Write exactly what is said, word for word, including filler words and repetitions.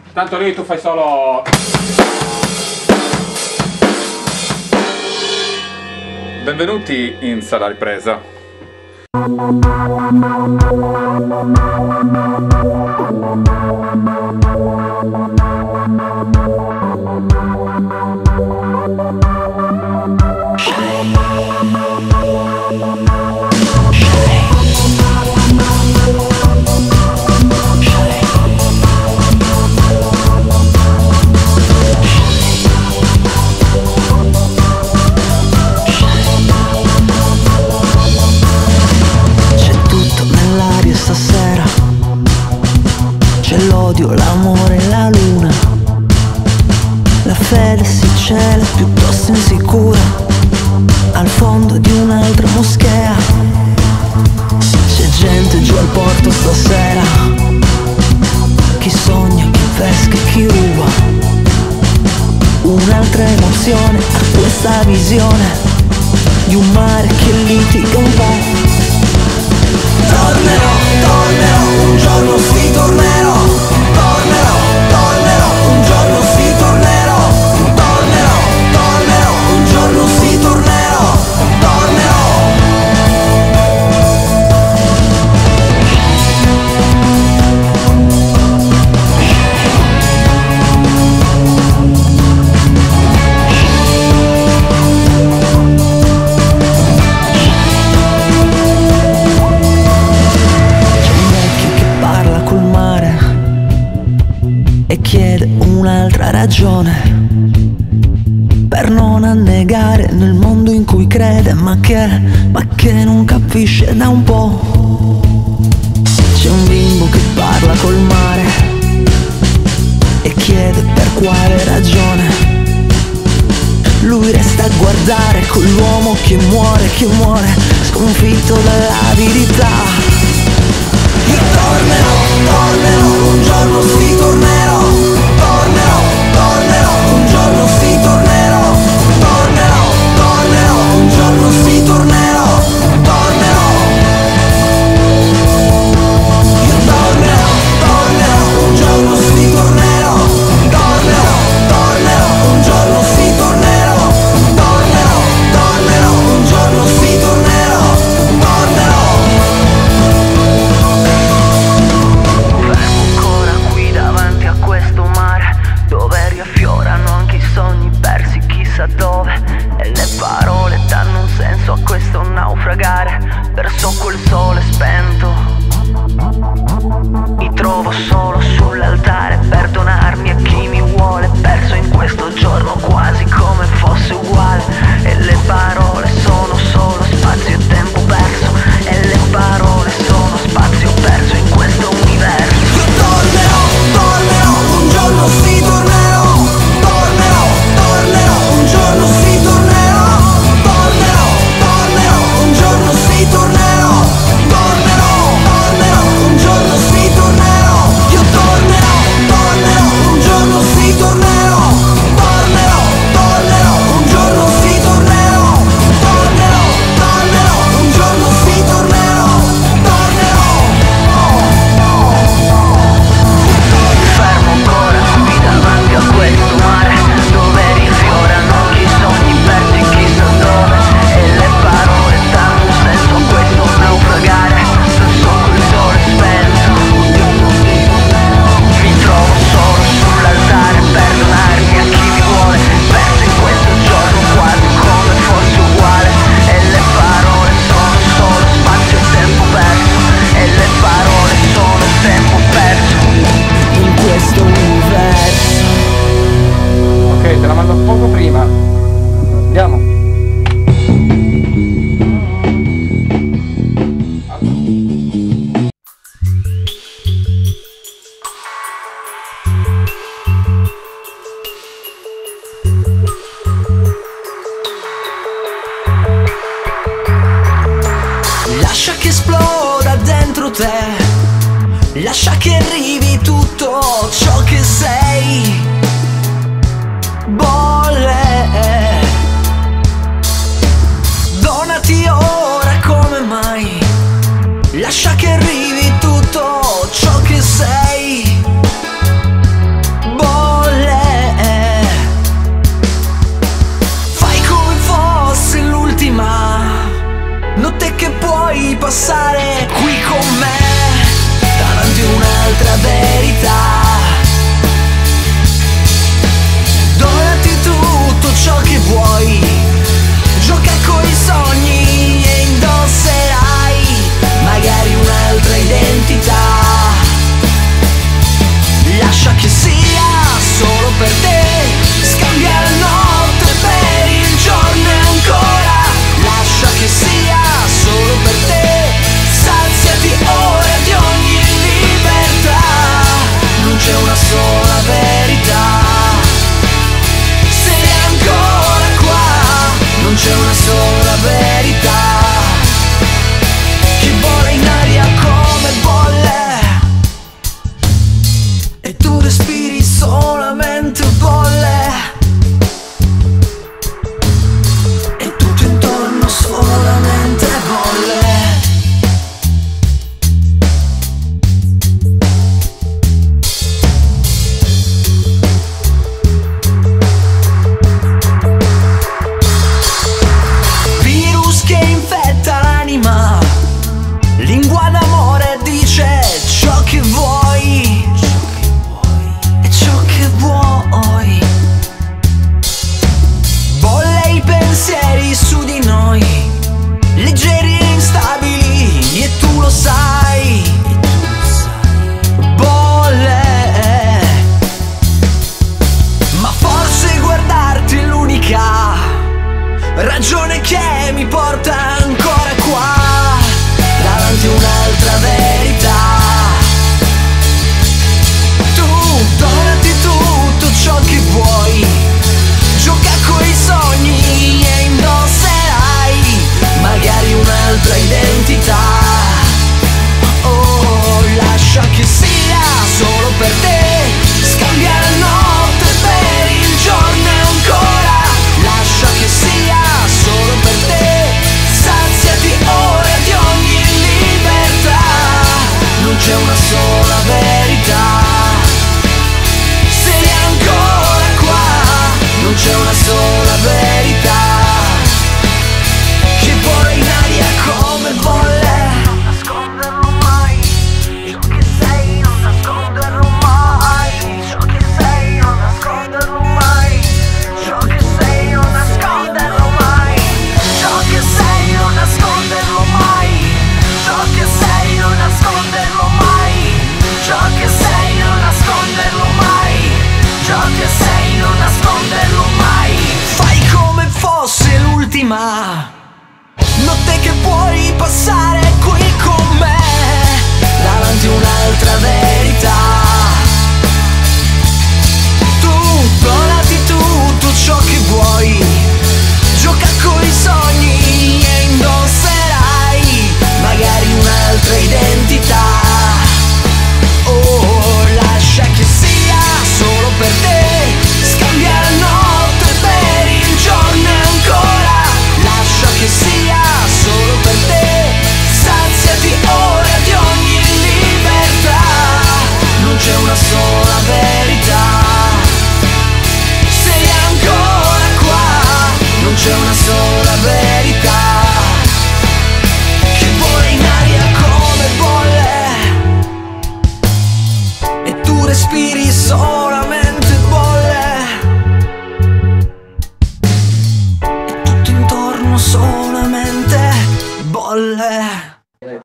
Tanto lì tu fai solo... Benvenuti in sala ripresa. Stasera c'è l'odio, l'amore e la luna. La fede si cela piuttosto insicura al fondo di un'altra moschea. C'è gente giù al porto stasera, chi sogna, chi pesca e chi ruba. Un'altra emozione a questa visione di un mare che litiga un po'. Tornerò, tornerò, un giorno sì tornerò. Tornerò, tornerò, un giorno sì tornerò. Tornerò, tornerò, un giorno sì tornerò. Tornerò. Un'altra ragione per non annegare nel mondo in cui crede, ma che, ma che non capisce da un po'. C'è un bimbo che parla col mare e chiede per quale ragione. Lui resta a guardare con l'uomo che muore, che muore sconfitto dall'avidità. Io tornerò, tornerò, un giorno sì tornerò. Tornerò, tornerò, un giorno sì tornerò. Tornerò, tornerò, un giorno sì tornerò. Tornerò. Io tornerò, tornerò, un giorno sì tornerò. Tornerò, tornerò, un giorno sì tornerò. Tornerò, tornerò, un giorno sì tornerò. Tornerò. Fermo ancora qui davanti a questo mare, dove riaffiorano anche i sogni persi chissà dove, e le parole danno un senso a questo naufragare verso quel sole spento. Mi trovo solo sull'altare per donarmi a chi mi vuole, perso in questo giorno quasi come fosse uguale. E le parole sono solo spazio e tempo perso, e le parole sono spazio perso in questo universo. Io tornerò, tornerò, un giorno sì tornerò. Tornerò, tornerò, un giorno sì tornerò. Tornerò, tornerò, un giorno sì tornerò. Tornerò, tornerò, un giorno sì tornerò. Io tornerò, tornerò, un giorno sì tornerò. Tornerò, tornerò, un giorno sì tornerò. Tornerò, tornerò, un giorno sì tornerò. Tornerò. Fermo ancora qui davanti a questo mare, dove rifiorano anche i sogni persi chissà dove, e le parole danno un senso a questo naufragare verso quel sole spento. Mi trovo solo sull'altare per donarmi a chi mi vuole, perso in questo giorno quasi come fosse uguale. E le parole sono solo spazio e tempo perso, e le parole sono tempo perso in questo universo. Ok, te la mando poco prima. Andiamo. Lascia che esploda dentro te, lascia che arrivi tutto ciò che sei. Bolle, donati ora come mai, lascia che arrivi tutto ciò che sei. c'è una sola verità. Sei ancora qua, non c'è una sola verità, che vola in aria come bolle. Non nasconderlo mai, ciò che sei, non nasconderlo mai, ciò che sei, non nasconderlo mai, ciò che sei, non nasconderlo mai, ciò che sei, non nasconderlo mai, ciò che sei, non nasconderlo mai, ciò che sei, non nasconderlo mai, ciò che sei, non nasconderlo mai. Fai come fosse l'ultima notte che puoi passare qui con me, davanti a un'altra verità. Tu donati tutto ciò che vuoi, gioca coi sogni e indosserai magari un'altra identità. Oh, lascia che sia solo per te, scambia la notte per il giorno e ancora. Lascia che sia solo per te, saziati ora di ogni libertà. Non c'è una sola verità, sei ancora qua, non c'è una sola verità, che vola in aria come bolle, e tu respiri solamente bolle, e tutto intorno solamente bolle.